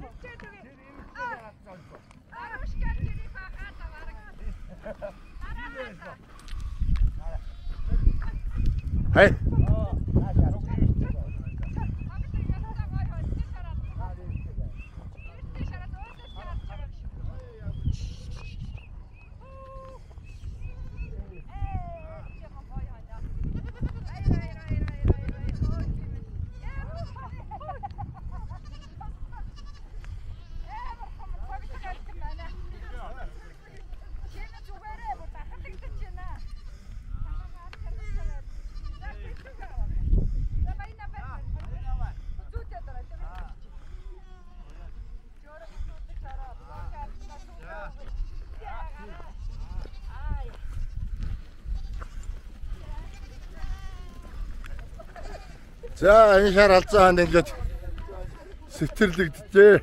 Hey. За энэ шар алцаанд ингээд сэтэрлэгдэжээ.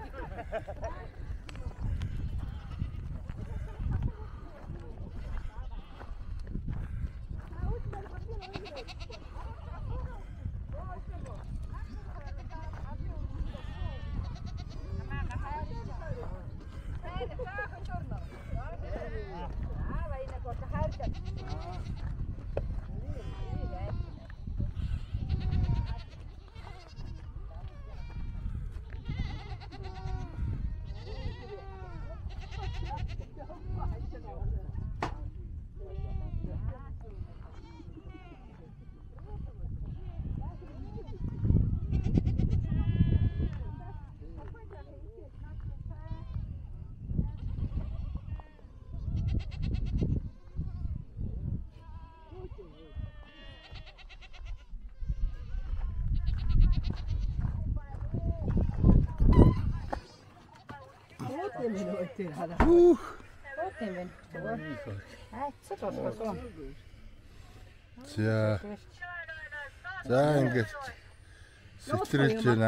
За ингээд сэтрэлж байна.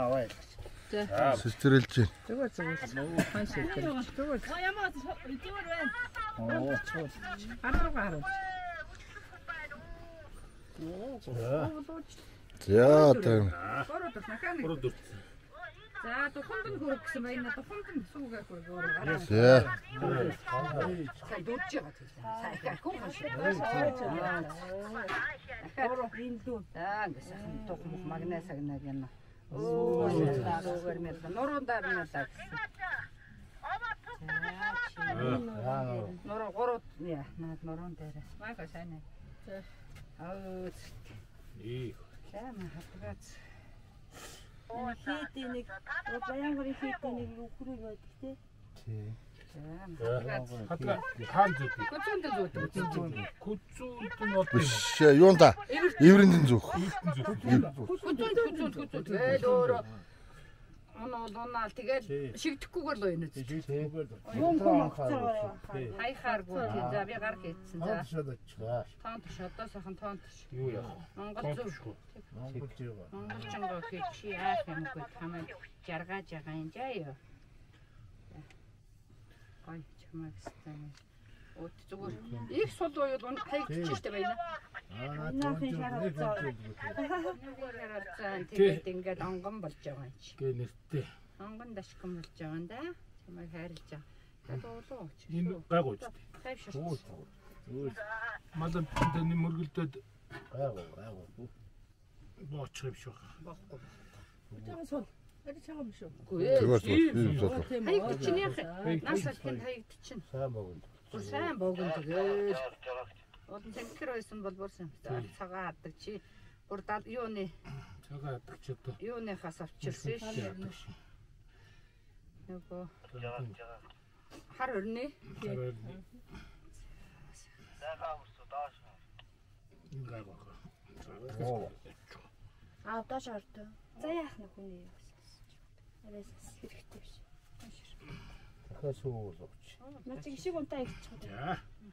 Сэтрэлж байна. Зүгээр. Хан сэтрэлж. Зүгээр. Ямаа зүгээр байна. Гараа. За тийм. За туханд нь хөрөх гэсэн байна. Туханд нь суугаад хөрөөрөө. За. Сая дуудж байгаа. Сая хөрөх шиг. Индүү. Ингээд тухмах магнез агнаг юм. Оо, зүгээр мэт. Нуруундаа мэлээ. Нуруу гороо яа, нуруунд дээрээ. Майка сайн. Аа. Сайн хатгац. Хийдийн нэг баянгарын хийдийн нэг үхрэг байдаг тий. Тий. Хатга хаан зүг. Күцүүд нь бол биш юунда? Иврэндэн зүг. Күцүүд. Өөр оноо тэгэл шигдэхгүйгээр л байна үү? Юм хаа. Хайхааргүй тий. За би гар хийцэн. За. Тоонт шодоо сайхан тоонт. Юу яах? Монгол зүг. Монголчонгоо чи яах юмгүй хамаа жаргаж байгаа юм жаа ёо. Гой чамаг стан. От зүгээр. Их сул уу хаягдчих штэ байна. Наахийн хараад. Нүгээр хараад тэгээд ингээд онгон болж байгаа юм чи. Гэ нэртэй. Онгон дашкам болж байгаа юм да. Чамайг хайрлаж байгаа. Тэгээд уулуу чи. Энэ гайгүй. Хайвширч. Малан тэний мөргөлдөд Гайгүй. боочих юм шиг. Баггүй. Чамаа сул. Арай чагаа юм шүү. Зүгээр. Хаягд чинь яах. Наасаа хэн хаягд чинь. Сайн богонд. Бүр сайн богонд тэгээд. Одон цэнхэр байсан бол бурсан. Цагаан хаддаг чи. Бүр юуны цагаан хаддаг ч одоо. Юуныхаас авчирсан шүү. Нөгөө хар өрнө. Доош ордоо. За яах нь хүний юу? Арайс хэрэгтэй биш. Дахиад сууул өгч. Нациг шиг унтаа ихчих. За.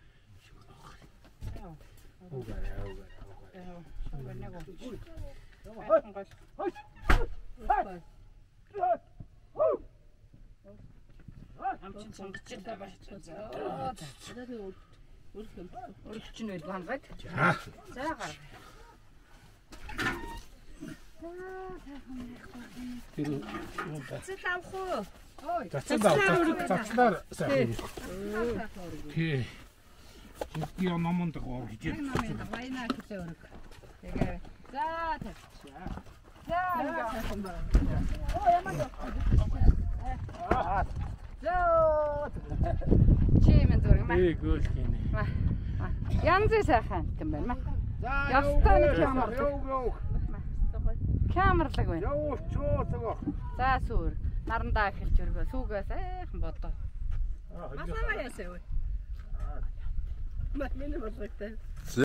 Амчин сонгочлаа башчихсан. Өргөч нь байл хангад. За гар. Тэр юунда. Цэцэл авах уу? Ой. Цацлаар сайн. Тий. Чи номонд гоор хийж. Вайна гэсэн өрг. Тэгээ. За тавьчихъя. За. Оо ямар дөө. За. Чимэн зураг маа. Тий, гөөл хийнэ. Янзын сайхан юм байна маа. Ястан камерлаг. Камерлаг байна. За сүр. Нарандаа эхэлж өргөө. Сүүгээс айхан бодоо. Масаа яасаа вэ? Маа миний бодлоготой.